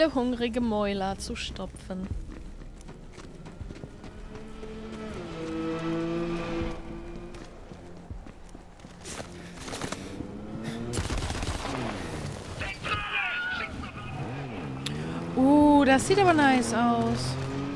viele hungrige Mäuler zu stopfen. Das sieht aber nice aus.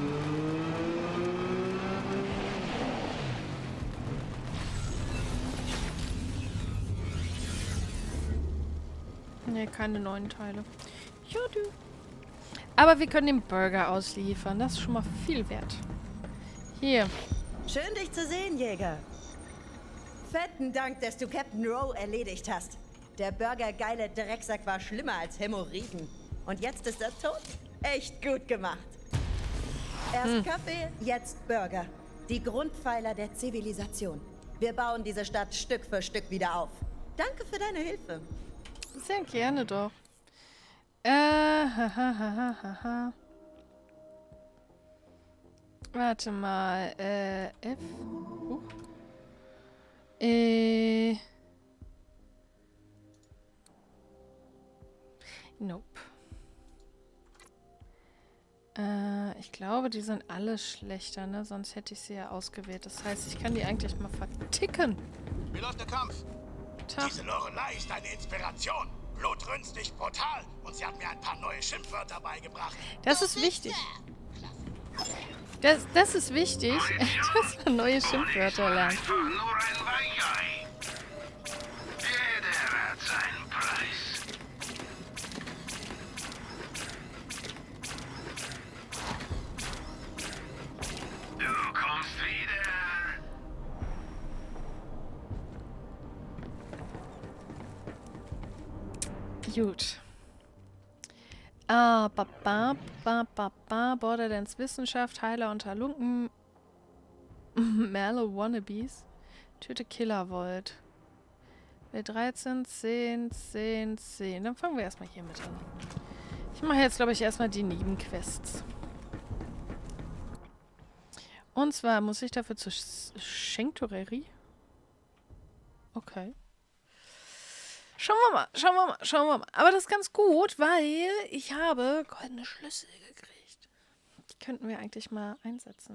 Ne, keine neuen Teile. Ja, du. Aber wir können den Burger ausliefern. Das ist schon mal viel wert. Hier. Schön, dich zu sehen, Jäger. Fetten Dank, dass du Captain Rowe erledigt hast. Der burgergeile Drecksack war schlimmer als Hämorrhoiden. Und jetzt ist er tot? Echt gut gemacht. Erst Kaffee, jetzt Burger. Die Grundpfeiler der Zivilisation. Wir bauen diese Stadt Stück für Stück wieder auf. Danke für deine Hilfe. Sehr gerne doch. Warte mal. F. Nope. Ich glaube, die sind alle schlechter, ne? Sonst hätte ich sie ja ausgewählt. Das heißt, ich kann die eigentlich mal verticken. Wie läuft der Kampf? Tag. Diese Lorelei ist eine Inspiration. Blutrünstig, brutal. Und sie hat mir ein paar neue Schimpfwörter beigebracht. Das ist wichtig. Das ist wichtig, dass man neue Schimpfwörter lernt. Einfach nur ein Weichei. Jeder hat seinen Preis. Du kommst wieder. Gut. Borderlands Wissenschaft, Heiler und Halunken, Merle Wannabes, Töte Killervolt. W13, 10, 10, 10. Dann fangen wir erstmal hier mit an. Ich mache jetzt, glaube ich, erstmal die Nebenquests. Und zwar muss ich dafür zur Sanctuary. Okay. Schauen wir mal. Aber das ist ganz gut, weil ich habe goldene Schlüssel gekriegt. Die könnten wir eigentlich mal einsetzen.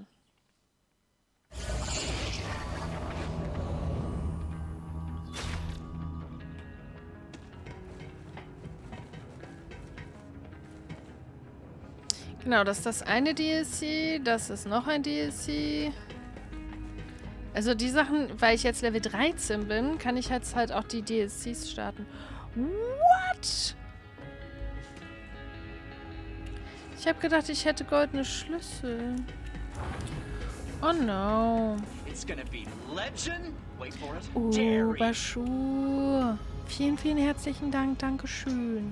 Genau, das ist das eine DLC. Das ist noch ein DLC. Also die Sachen, weil ich jetzt Level 13 bin, kann ich jetzt halt auch die DLCs starten. What? Ich habe gedacht, ich hätte goldene Schlüssel. Oh no. Oh, Bashur. Vielen, vielen herzlichen Dank. Dankeschön.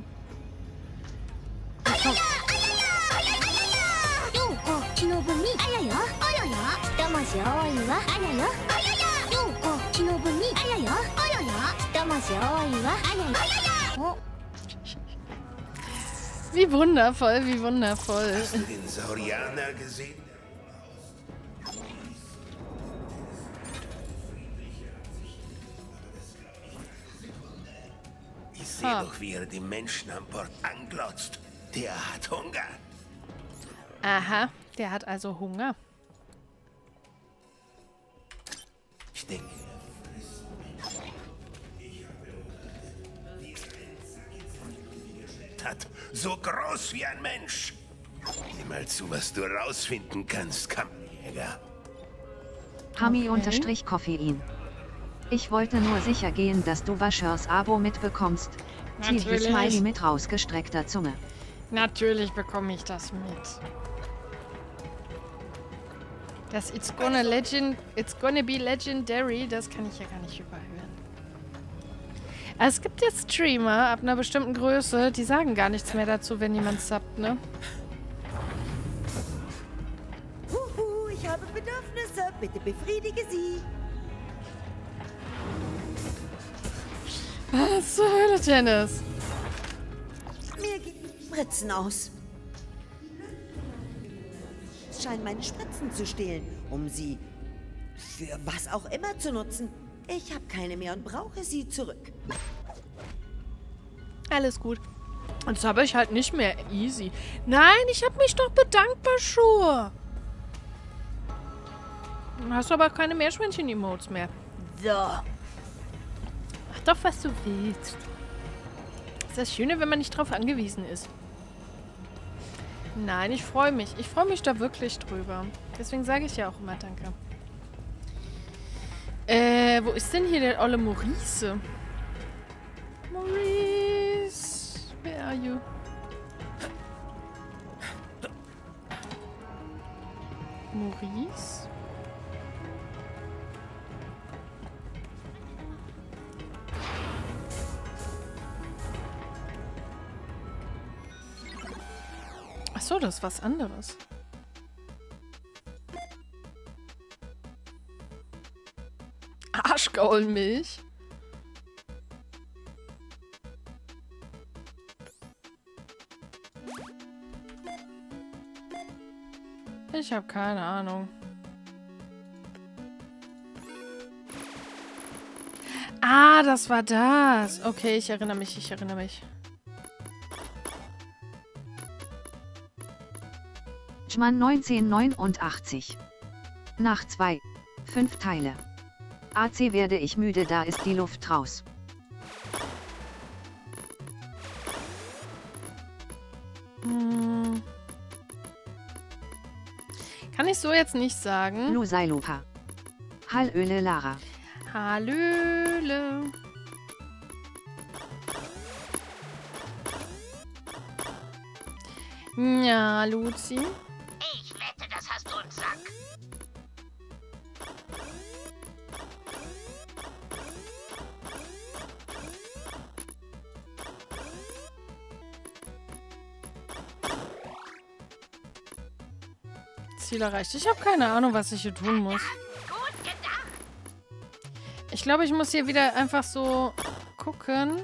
Wie wundervoll, wie wundervoll. Hast du den Saurianer gesehen? Ich sehe doch, wie er die Menschen an Bord anglotzt. Der hat Hunger. Aha, der hat also Hunger. Ich denke, hat so groß wie ein Mensch. Sieh mal zu, was du rausfinden kannst, Kampfjäger. Hami-Koffein. Ich wollte nur sicher gehen, dass du Bashurs Abo mitbekommst. Tiefe Smiley mit rausgestreckter Zunge. Natürlich bekomme ich das mit. Das It's gonna be legendary, das kann ich ja gar nicht überhören. Es gibt jetzt Streamer ab einer bestimmten Größe, die sagen gar nichts mehr dazu, wenn jemand subbt, ne? Ich habe Bedürfnisse. Bitte befriedige sie. Was zur Hölle, Dennis? Mir gehen Spritzen aus. Es scheint meine Spritzen zu stehlen, um sie für was auch immer zu nutzen. Ich habe keine mehr und brauche sie zurück. Alles gut. Das habe ich halt nicht mehr easy. Nein, ich habe mich doch bedankt, Bashur. Hast du aber keine Meerschweinchen-Emotes mehr. So. Mach doch, was du willst. Das ist das Schöne, wenn man nicht drauf angewiesen ist. Nein, ich freue mich. Ich freue mich da wirklich drüber. Deswegen sage ich ja auch immer Danke. Wo ist denn hier der olle Maurice? Maurice, where are you? Maurice? Ach so, das ist was anderes. Arschgaulmilch? Ich habe keine Ahnung. Ah, das war das. Okay, ich erinnere mich, ich erinnere mich. Schmann 1989. Nach 2. 5 Teile. AC werde ich müde, da ist die Luft raus. Kann ich so jetzt nicht sagen. Lusailupa. Hallöle Lara. Hallöle. Ja, Luzi. Ich wette, das hast du im Sack. Ziel erreicht. Ich habe keine Ahnung, was ich hier tun muss. Gut gedacht. Ich glaube, ich muss hier wieder einfach so gucken.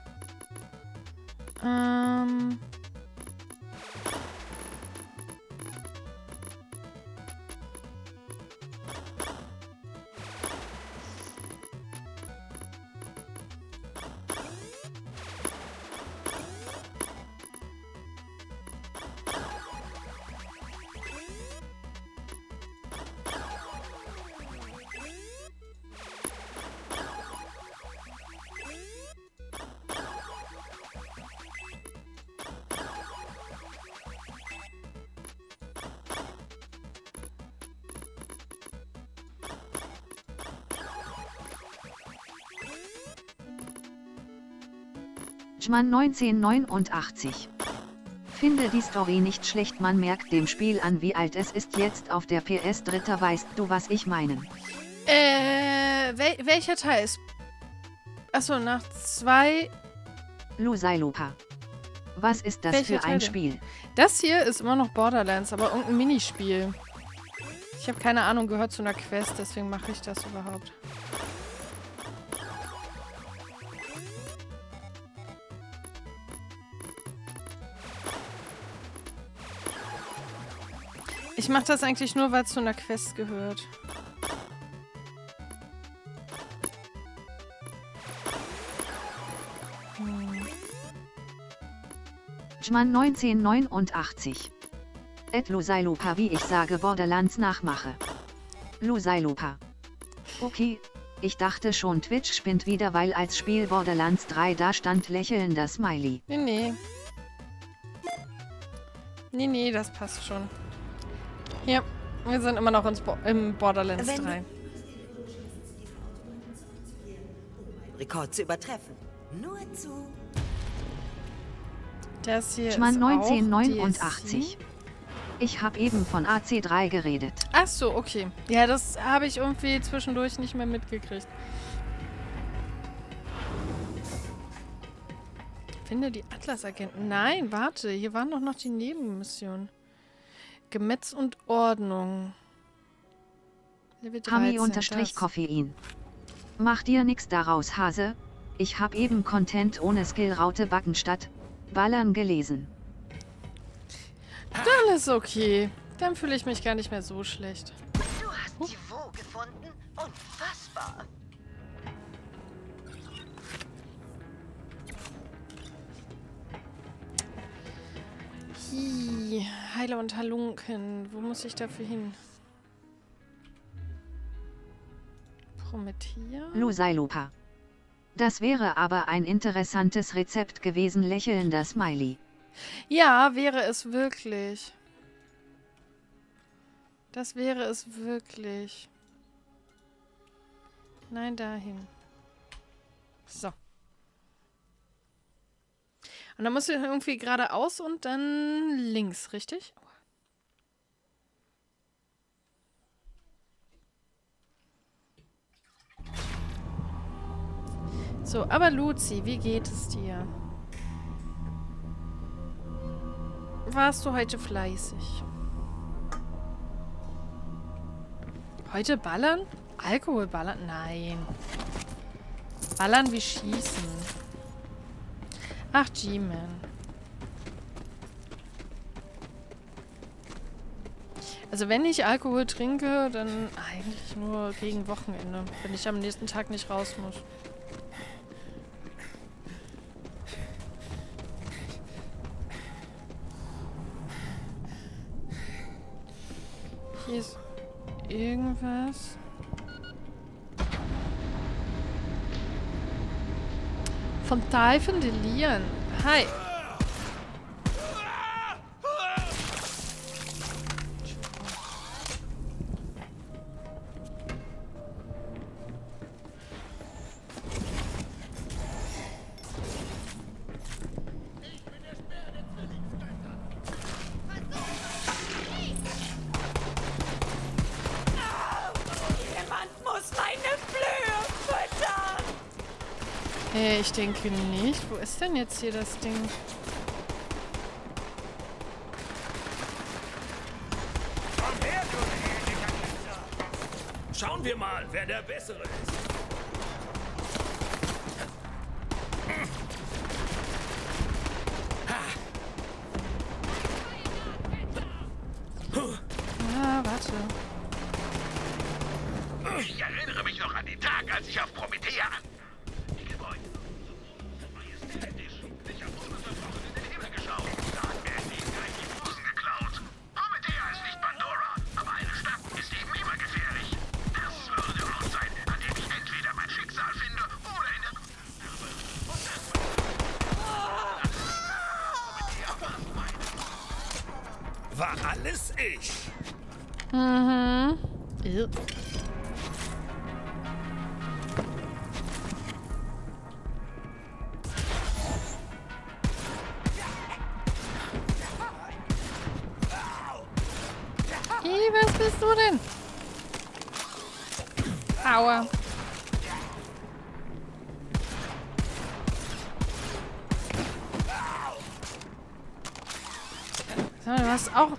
Schmann 1989. Finde die Story nicht schlecht, man merkt dem Spiel an, wie alt es ist. Jetzt auf der PS Dritter, weißt du, was ich meine? Welcher Teil ist? Achso, nach 2... Lusailupa. Was ist das Welche für ein Teile? Spiel? Das hier ist immer noch Borderlands, aber irgendein Minispiel. Ich habe keine Ahnung, gehört zu einer Quest, deswegen mache ich das überhaupt. Ich mache das eigentlich nur, weil es zu einer Quest gehört. Schmann 1989. Lusailupa, wie ich sage, Borderlands nachmache. Lusailupa. Okay, ich dachte schon, Twitch spinnt wieder, weil als Spiel Borderlands 3 da stand lächelnder Smiley. Nee. Nee, das passt schon. Ja, wir sind immer noch im Borderlands 3. Rekord zu übertreffen. Nur zu. Das hier Schmann ist auch 1989. DLC. Ich habe eben von AC3 geredet. Ach so, okay. Ja, das habe ich irgendwie zwischendurch nicht mehr mitgekriegt. Finde die Atlas-Agenten. Nein, warte. Hier waren doch noch die Nebenmissionen. Gemetz und Ordnung. Level 13, das. Hami-Koffein. Mach dir nix daraus, Hase. Ich hab eben Content ohne Skill-Raute backen statt Ballern gelesen. Dann ist okay. Dann fühle ich mich gar nicht mehr so schlecht. Du hast die Wo gefunden? Unfassbar. Heile und Halunken. Wo muss ich dafür hin? Promethea? Lusailupa. Das wäre aber ein interessantes Rezept gewesen, lächelnder Smiley. Ja, wäre es wirklich. Das wäre es wirklich. Nein, dahin. So. Und dann musst du irgendwie geradeaus und dann links, richtig? So, aber Luzi, wie geht es dir? Warst du heute fleißig? Heute ballern? Alkohol ballern? Nein. Ballern wie schießen. Ach, G-Man. Also wenn ich Alkohol trinke, dann eigentlich nur gegen Wochenende. Wenn ich am nächsten Tag nicht raus muss. Hier ist irgendwas. Von Teifen Delieren. Hi. Ich denke nicht. Wo ist denn jetzt hier das Ding? Komm her, du Käfer. Schauen wir mal, wer der Bessere ist. Ah, warte. Ich erinnere mich noch an den Tag, als ich auf Promethea an. Ich habe ununterbrochen in den Himmel geschaut. Da hat mir ein Ding die Busen geklaut. Promethea ist nicht Pandora, aber eine Stadt ist eben immer gefährlich. Das würde der Ort sein, an dem ich entweder mein Schicksal finde oder in der... War alles ich. Mhm. Was bist du denn? Aua. So, du hast auch...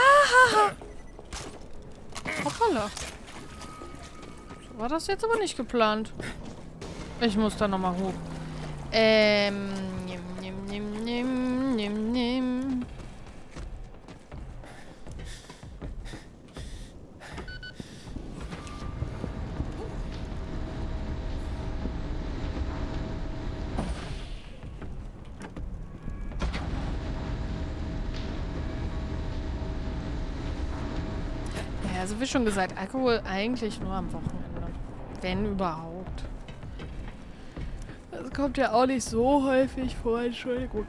Hoppala. So war das jetzt aber nicht geplant. Ich muss da nochmal hoch. Nimm. Also wie schon gesagt, Alkohol eigentlich nur am Wochenende. Wenn überhaupt. Das kommt ja auch nicht so häufig vor, Entschuldigung.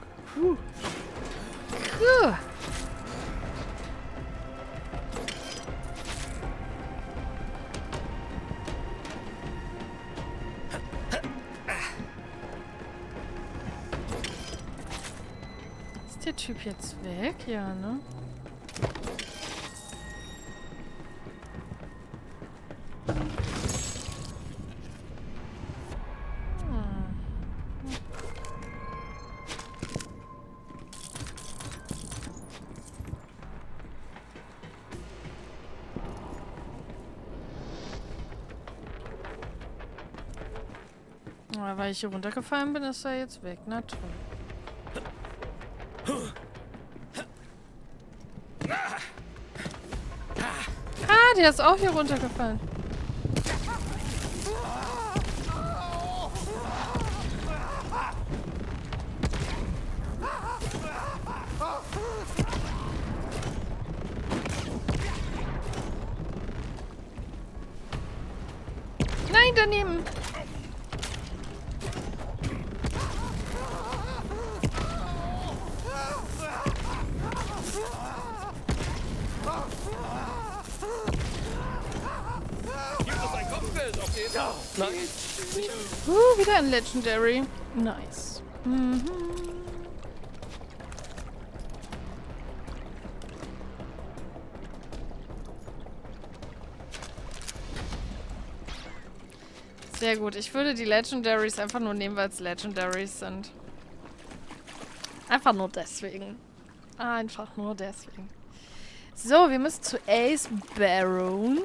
Ist der Typ jetzt weg? Ja, ne? Weil ich hier runtergefallen bin, ist er jetzt weg. Na toll. Ah, der ist auch hier runtergefallen. Nein, daneben. Nein. Wieder ein Legendary. Nice. Mhm. Sehr gut. Ich würde die Legendaries einfach nur nehmen, weil es Legendaries sind. Einfach nur deswegen. Einfach nur deswegen. So, wir müssen zu Ace Baron.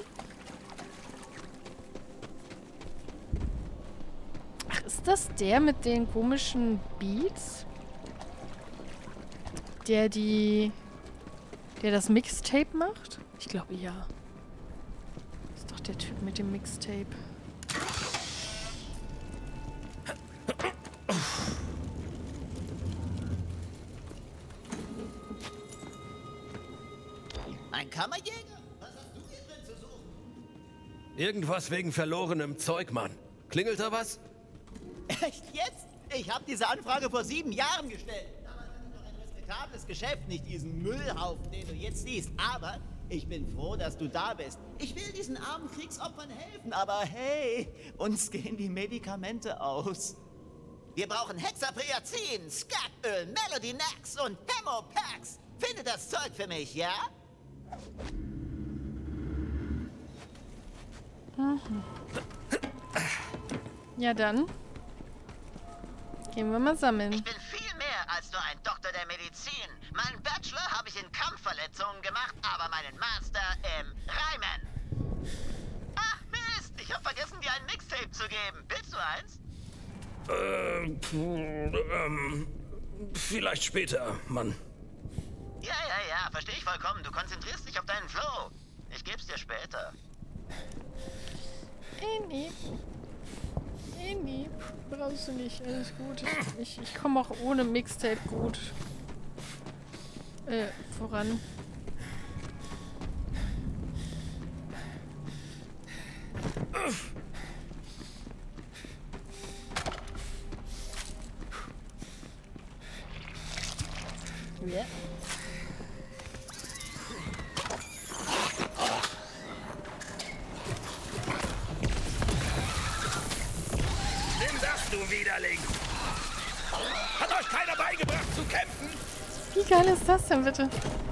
Ach, ist das der mit den komischen Beats? Der das Mixtape macht? Ich glaube, ja. Ist doch der Typ mit dem Mixtape. Ein Kammerjäger? Was hast du hier drin zu suchen? Irgendwas wegen verlorenem Zeug, Mann. Klingelt da was? Echt jetzt? Ich habe diese Anfrage vor 7 Jahren gestellt. Damals hatte ich noch ein respektables Geschäft, nicht diesen Müllhaufen, den du jetzt siehst. Aber ich bin froh, dass du da bist. Ich will diesen armen Kriegsopfern helfen, aber hey, uns gehen die Medikamente aus. Wir brauchen Hexapriazin, Skatöl, Melody Nax und Hemopax. Finde das Zeug für mich, ja? Ja, dann. Gehen wir mal sammeln. Ich bin viel mehr als nur ein Doktor der Medizin. Meinen Bachelor habe ich in Kampfverletzungen gemacht, aber meinen Master im Reimen. Ach Mist, ich habe vergessen, dir ein Mixtape zu geben. Willst du eins? Vielleicht später, Mann. Ja, verstehe ich vollkommen. Du konzentrierst dich auf deinen Flow. Ich geb's dir später. Nee. Brauchst du nicht. Alles gut. Ich komme auch ohne Mixtape gut voran. Ja. Nimm das, du Widerling! Hat euch keiner beigebracht zu kämpfen? Wie geil ist das denn bitte?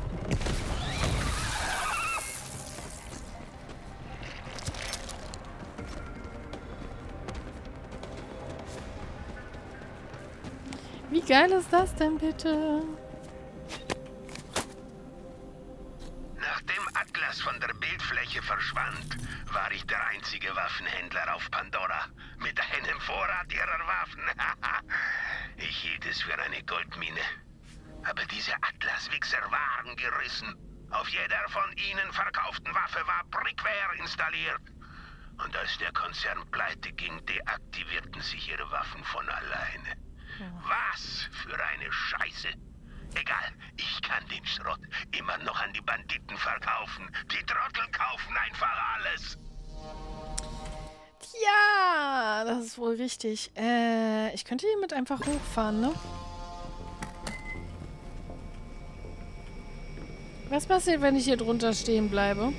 Wie geil ist das denn bitte? Nachdem Atlas von der Bildfläche verschwand, war ich der einzige Waffenhändler auf Pandora. Mit einem Vorrat ihrer Waffen. Ich hielt es für eine Goldmine. Aber diese Atlas-Wichser waren gerissen. Auf jeder von ihnen verkauften Waffe war Brickware installiert. Und als der Konzern pleite ging, deaktivierten sich ihre Waffen von alleine. Was für eine Scheiße. Egal, ich kann den Schrott immer noch an die Banditen verkaufen. Die Trottel kaufen einfach alles. Ja, das ist wohl richtig. Ich könnte hiermit einfach hochfahren, ne? Was passiert, wenn ich hier drunter stehen bleibe?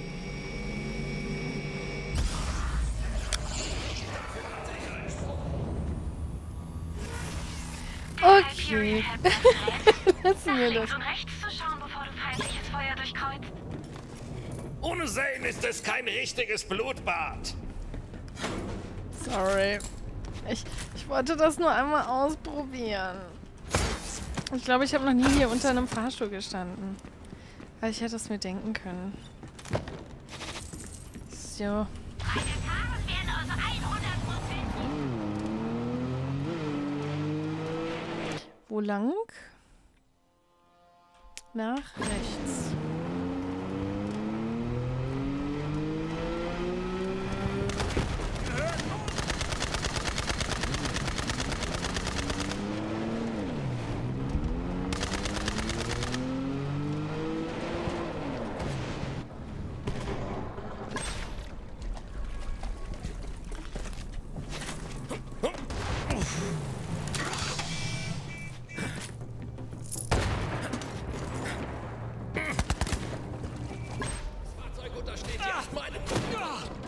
Okay. Lassen wir das. Und rechts zu schauen, bevor du feindliches Feuer durchkreuzt. Ohne Sehen ist es kein richtiges Blutbad. Sorry. Ich wollte das nur einmal ausprobieren. Ich glaube, ich habe noch nie hier unter einem Fahrstuhl gestanden. Weil ich hätte es mir denken können. So. Meine Karten werden aus 100%. Wo lang? Nach rechts.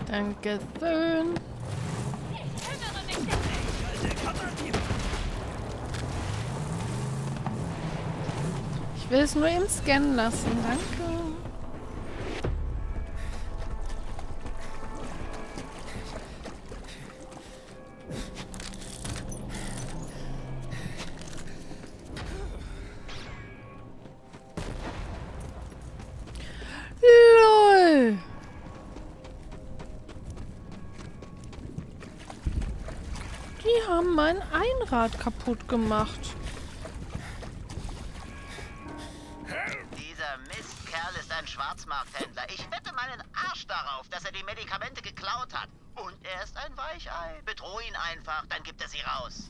Dankeschön. Ich will es nur eben scannen lassen. Danke. LOL. Die haben mein Einrad kaputt gemacht. Dieser Mistkerl ist ein Schwarzmarkthändler. Ich wette meinen Arsch darauf, dass er die Medikamente geklaut hat. Und er ist ein Weichei. Bedroh ihn einfach, dann gibt er sie raus.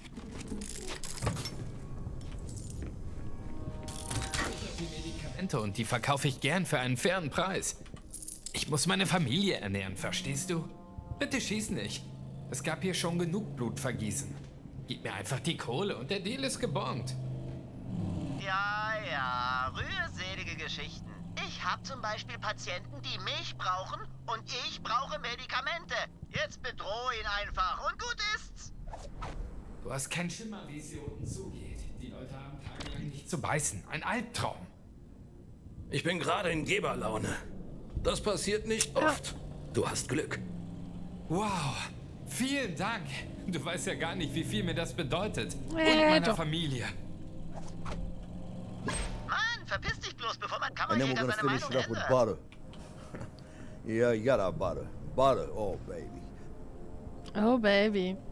Die Medikamente und die verkaufe ich gern für einen fairen Preis. Ich muss meine Familie ernähren, verstehst du? Bitte schieß nicht. Es gab hier schon genug Blutvergießen. Gib mir einfach die Kohle und der Deal ist gebongt. Ja, rührselige Geschichten. Ich habe zum Beispiel Patienten, die mich brauchen und ich brauche Medikamente. Jetzt bedroh ihn einfach und gut ist's. Du hast keinen Schimmer, wie es hier unten zugeht. Die Leute haben tagelang nicht zu beißen. Ein Albtraum. Ich bin gerade in Geberlaune. Das passiert nicht oft. Du hast Glück. Wow, vielen Dank. Du weißt ja gar nicht, wie viel mir das bedeutet. Und meiner doch. Familie. Mann, verpiss dich bloß, bevor mein And then we're Kammerjäger gonna seine finish Meinung it up with ändert. butter. Yeah, you got our butter. Butter, oh baby. Oh, Baby.